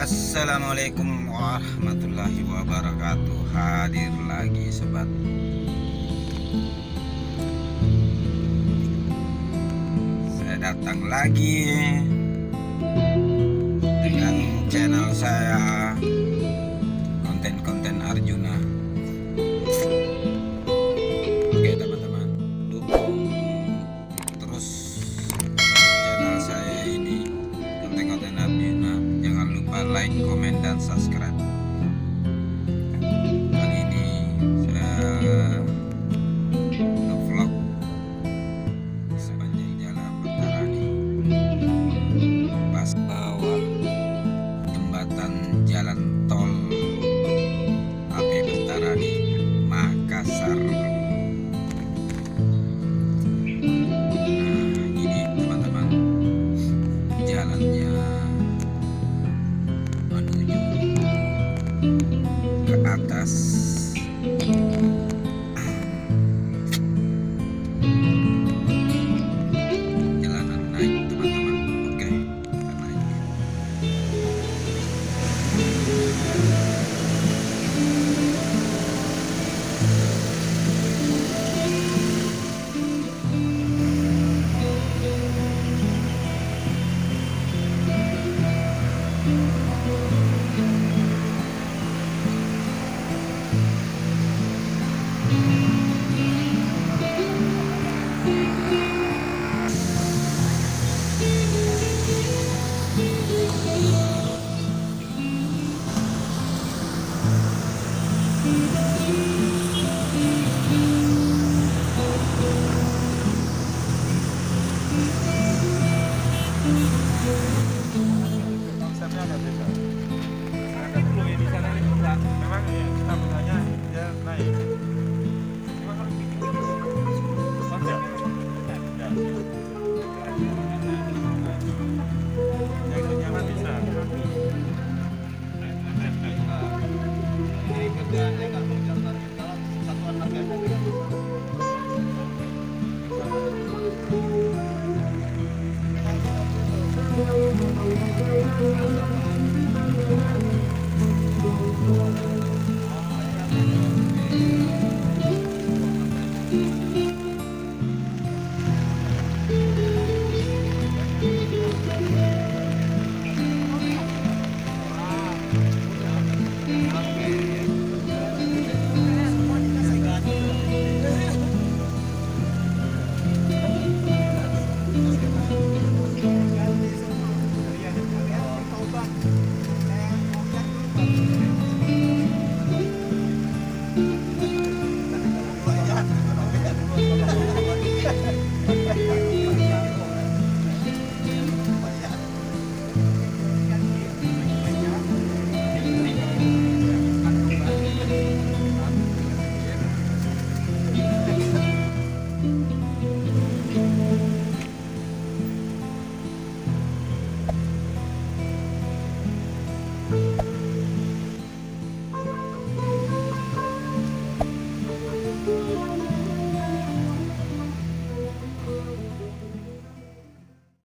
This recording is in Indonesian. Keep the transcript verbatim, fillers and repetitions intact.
Assalamualaikum warahmatullahi wabarakatuh. Hadir lagi sobat. Saya datang lagi dengan channel saya, konten-konten Arjuna. Oke teman-teman, dukung terus channel saya ini, konten-konten Arjuna. Jangan lupa like, komen, dan subscribe. Kali ini saya nge-vlog sepanjang jalan Pentarani, pas bawah jembatan jalan tol A P Pentarani Makassar. Nah, ini teman-teman jalannya menuju ke atas. Jalanan naik teman-teman. Oke, kita naik. Konsepnya agak beda.